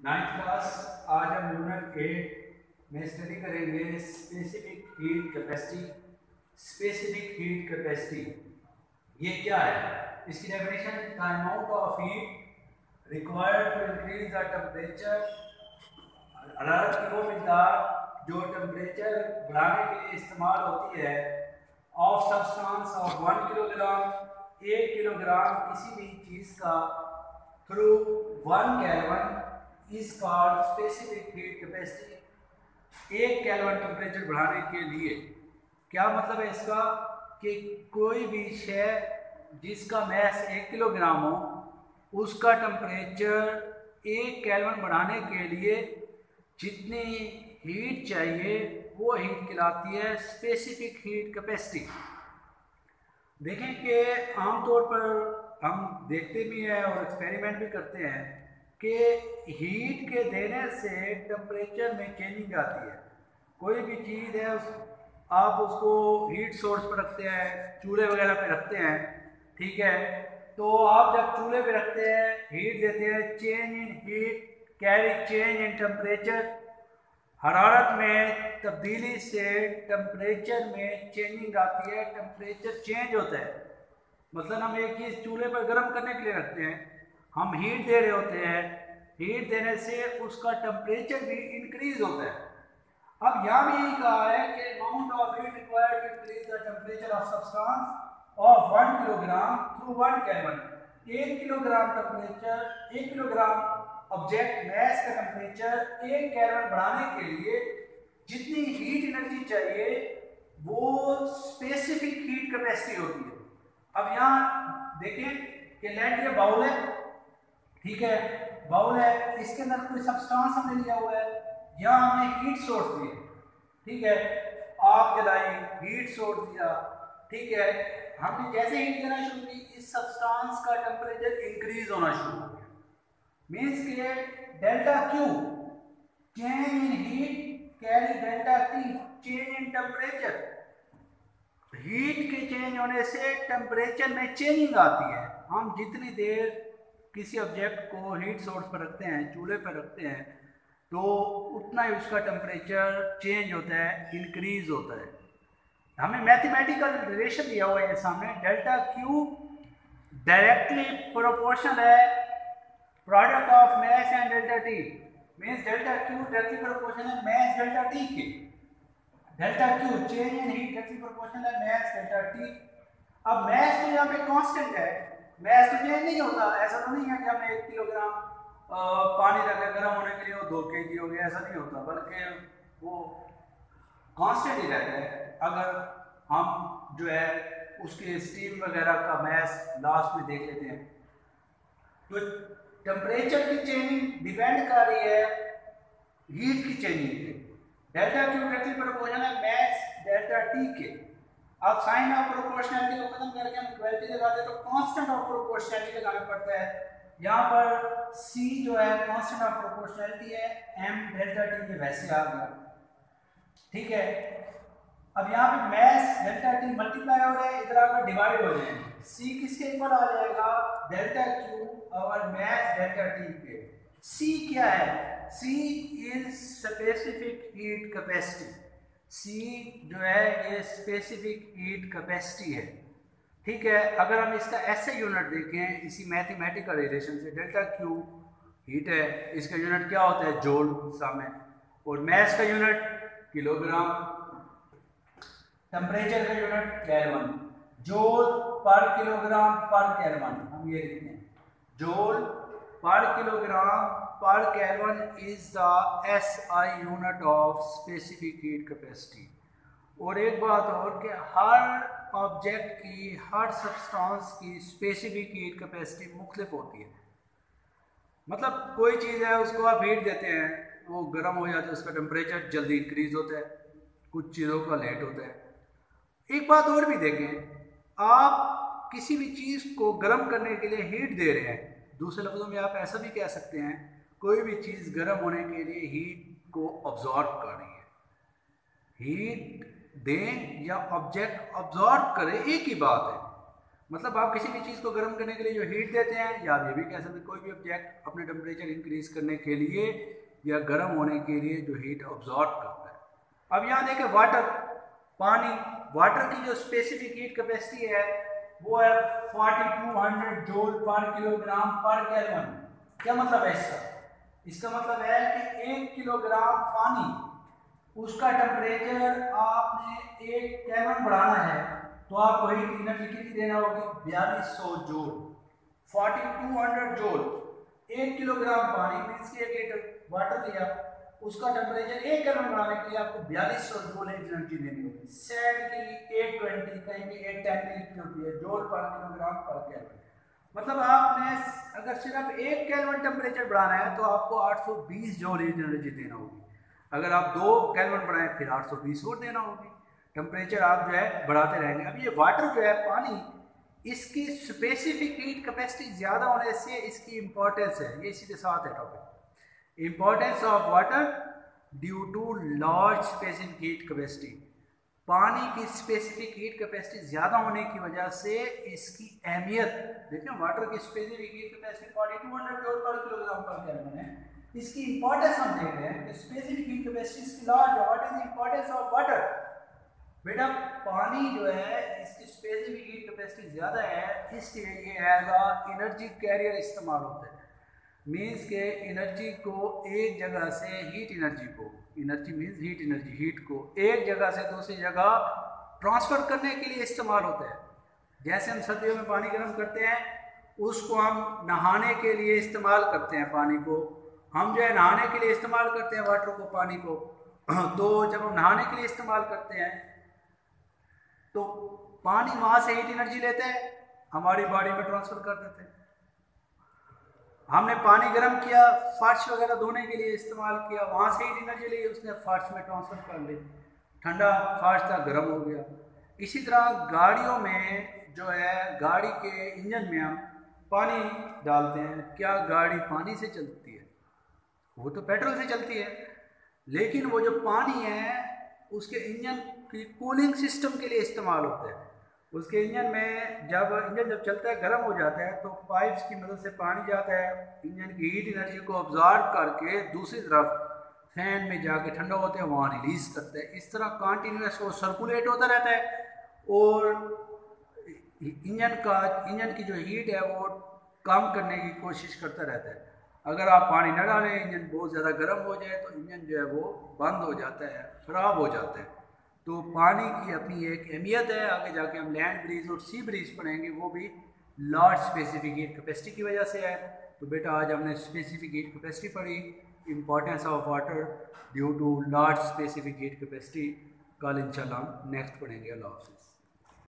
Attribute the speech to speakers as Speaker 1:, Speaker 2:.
Speaker 1: Ninth class. आज हम unit 8 में स्टडी करेंगे specific heat capacity. Specific heat capacity ये क्या है? इसकी definition, the amount of heat required to increase the temperature, हरारत की वो मिकदार जो टेम्परेचर बढ़ाने के लिए इस्तेमाल होती है, of substance of 1 kilogram, 1 kilogram किसी भी चीज़ का, through 1 kelvin is called specific heat capacity. 1 kelvin temperature बढ़ाने के लिए क्या मतलब है इसका कि कोई भी शय जिसका मैस 1 किलोग्राम हो, उसका टेम्परेचर 1 केल्विन बढ़ाने के लिए जितनी हीट चाहिए वो हीट कहलाती है स्पेसिफिक हीट कैपेसिटी। देखें कि आमतौर पर हम देखते भी हैं और एक्सपेरिमेंट भी करते हैं कि हीट के देने से टेम्परेचर में चेंजिंग आती है। कोई भी चीज़ है आप उसको हीट सोर्स पर रखते हैं, चूल्हे वगैरह पे रखते हैं, ठीक है, तो आप जब चूल्हे पे रखते हैं, हीट देते हैं, change in heat carry change in temperature, हरारत में तब्दीली से टेम्परेचर में चेंजिंग आती है, टेम्परेचर चेंज होता है। मतलब हम एक चीज़ चूल्हे पर गर्म करने के लिए रखते हैं, हम हीट दे रहे होते हैं, हीट देने से उसका टेम्परेचर भी इंक्रीज होता है। अब यहाँ भी यही कहा है कि amount of heat required to increase the temperature of substance of 1 kilogram through 1 kelvin. 1 kilogram temperature, 1 kilogram object mass का टेम्परेचर 1 केल्विन बढ़ाने के लिए जितनी हीट एनर्जी चाहिए वो स्पेसिफिक हीट कैपेसिटी होती है। अब यहाँ देखें कि लेट ये बाउल है, ठीक है, बाउल है, इसके अंदर कोई सब्सटेंस हमने लिया हुआ है, यहाँ हमने हीट सोर्स दिया, ठीक है, आग जलाई, हीट सोर्स दिया, ठीक है, हमने जैसे हीट देना शुरू की इस सब्सटेंस का टेम्परेचर इंक्रीज होना शुरू हो गया। मीन्स कि delta Q change in heat carry delta T change in temperature. Heat के चेंज होने से टेम्परेचर में चेंजिंग आती है। हम जितनी देर किसी ऑब्जेक्ट को हीट सोर्स पर रखते हैं, चूल्हे पर रखते हैं, तो उतना ही उसका टेम्परेचर चेंज होता है, इंक्रीज होता है। हमें मैथमेटिकल रिलेशन दिया हुआ है सामने, डेल्टा क्यू डायरेक्टली प्रोपोर्शनल है product of mass and delta T. Means delta Q directly proportional है मैस डेल्टा टी के। Delta Q change in heat directly proportional है मैस डेल्टा टी। अब मैस तो यहाँ पे कांस्टेंट है, मैस तो चेंज नहीं होता। ऐसा तो नहीं है कि हमने 1 किलोग्राम पानी रखा गर्म होने के लिए वो 2 kg हो गया, ऐसा नहीं होता, बल्कि वो कांस्टेंट ही रहता है। अगर हम जो है उसके स्टीम वगैरह का मैस लास्ट में देख लेते हैं तो टेम्परेचर की चेंजिंग डिपेंड कर रही है हीट की चेंजिंग पे। डेल्टा क्यू डायरेक्टली प्रोपोर्शनल है मैस डेल्टा टी के। अब साइन ऑफ प्रोपोर्शनलिटी को खत्म करके हम इक्वालिटी लगाते हैं तो कांस्टेंट ऑफ प्रोपोर्शनलिटी लगाना पड़ता है। यहाँ पर C जो है कांस्टेंट ऑफ प्रोपोर्शनलिटी है, M डेल्टा टी में वैसे आ गया, ठीक है। अब यहाँ पे मैस डेल्टा टी मल्टीप्लाई हो रहा है, इधर आकर डिवाइड हो जाएंगे, C किसके इक्वल आ जाएगा, डेल्टा क्यू और मैस डेल्टा टी पे। C क्या है? C is specific heat capacity. C जो है ये स्पेसिफिक हीट कैपेसिटी है, ठीक है। अगर हम इसका ऐसे यूनिट देखें इसी मैथमेटिकल रिलेशन से, डेल्टा क्यू हीट है, इसका यूनिट क्या होता है, जूल सामने, और मैस का यूनिट किलोग्राम, टेम्परेचर का unit kelvin, joule per kilogram per kelvin. हम ये लिखते हैं joule per kilogram per kelvin is the SI unit of specific heat capacity. और एक बात और कि हर ऑब्जेक्ट की, हर सब्सटेंस की स्पेसिफिक हीट कैपेसिटी मुख्तलिफ होती है। मतलब कोई चीज़ है उसको आप हीट देते हैं, वो गर्म हो जाता है, उसका टेम्परेचर जल्दी इंक्रीज होता है, कुछ चीज़ों का लेट होता है। एक बात और भी देखें, आप किसी भी चीज़ को गर्म करने के लिए हीट दे रहे हैं, दूसरे लफ्ज़ों में आप ऐसा भी कह सकते हैं कोई भी चीज़ गर्म होने के लिए हीट को ऑब्जॉर्व कर रही है। हीट दें या ऑब्जेक्ट ऑब्जॉर्व करे, एक ही बात है। मतलब आप किसी भी चीज़ को गर्म करने के लिए जो हीट देते हैं, या आप ये भी कह सकते हैं कोई भी ऑब्जेक्ट अपने टेम्परेचर इंक्रीज करने के लिए या गर्म होने के लिए जो हीट ऑब्जॉर्ब करता है। अब यहाँ देखें वाटर, पानी, वाटर की जो स्पेसिफिक हीट कैपेसिटी है वो है 4200 joule per kilogram per kelvin. क्या मतलब है इसका? इसका मतलब है कि 1 किलोग्राम पानी, उसका टेम्परेचर आपने 1 केल्विन बढ़ाना है तो आपको हीट एनर्जी कितनी देना होगी? 4200 जूल। 4200 जूल 1 किलोग्राम पानी मीन्स की 1 लीटर वाटर लिया, उसका टेम्परेचर 1 केल्विन बढ़ाने के लिए आपको 4200 जूल एनर्जी देनी होगी। सैंड की 820 कहीं भी 810 लिखी होती है joule per kilogram per kelvin. मतलब आपने अगर सिर्फ 1 केल्विन टेम्परेचर बढ़ाना है तो आपको 820 जूल एनर्जी देना होगी। अगर आप 2 केल्विन बढ़ाएं फिर 820 और देना होगी। टेम्परेचर आप जो है बढ़ाते रहेंगे। अब ये वाटर जो है, पानी, इसकी स्पेसिफिक हीट कैपेसिटी ज़्यादा होने से इसकी इंपॉर्टेंस है, ये सीधे साथ है topic. Importance of water due to large specific heat capacity. पानी की स्पेसिफिक हीट कैपेसिटी ज़्यादा होने की वजह से इसकी अहमियत, देखिए वाटर की specific heat capacity 4200 joule per kilogram per kelvin है। इसकी इंपॉर्टेंस हम देख रहे हैं कि स्पेसिफिक हीट कैपेसिटी इसकी लार्ज है। What is the importance of water? बेटा पानी जो है इसकी स्पेसिफिक हीट कैपेसिटी ज़्यादा है, इसलिए ये एज एनर्जी कैरियर इस्तेमाल होता है। मीन्स के एनर्जी को एक जगह से, हीट एनर्जी को, energy means heat energy, heat को एक जगह से दूसरी जगह ट्रांसफ़र करने के लिए इस्तेमाल होता है। जैसे हम सर्दियों में पानी गर्म करते हैं, उसको हम नहाने के लिए इस्तेमाल करते हैं। पानी को हम जो है नहाने के लिए इस्तेमाल करते हैं, वाटर को, पानी को। तो जब हम नहाने के लिए इस्तेमाल करते हैं तो पानी वहाँ से हीट एनर्जी लेते हैं, हमारी बॉडी में ट्रांसफ़र कर देते हैं। हमने पानी गर्म किया, फर्श वगैरह धोने के लिए इस्तेमाल किया, वहाँ से हीट एनर्जी ली, उसने फर्श में ट्रांसफ़र कर ली, ठंडा फर्श था, गर्म हो गया। इसी तरह गाड़ियों में जो है, गाड़ी के इंजन में हम पानी डालते हैं। क्या गाड़ी पानी से चलती है? वो तो पेट्रोल से चलती है, लेकिन वो जो पानी है उसके इंजन की कूलिंग सिस्टम के लिए इस्तेमाल होता है। उसके इंजन में जब चलता है, गर्म हो जाता है, तो पाइप्स की मदद से पानी जाता है, इंजन की हीट एनर्जी को ऑब्जॉर्व करके दूसरी तरफ फैन में जाके ठंडा होते हैं, वहाँ रिलीज़ करता है। इस तरह कंटिन्यूस वो सर्कुलेट होता रहता है और इंजन की जो हीट है वो कम करने की कोशिश करता रहता है। अगर आप पानी न डालें, इंजन बहुत ज़्यादा गर्म हो जाए तो इंजन जो है वो बंद हो जाता है, ख़राब हो जाता है। तो पानी की अपनी एक अहमियत है। आगे जाके हम लैंड ब्रीज और सी ब्रीज पढ़ेंगे, वो भी लार्ज स्पेसिफिक हीट कैपेसिटी की वजह से है। तो बेटा आज हमने स्पेसिफिक हीट कैपेसिटी पढ़ी, importance of water due to large specific heat capacity. कल इंशाल्लाह हम नेक्स्ट पढ़ेंगे। अल्लाह हाफ़िज़।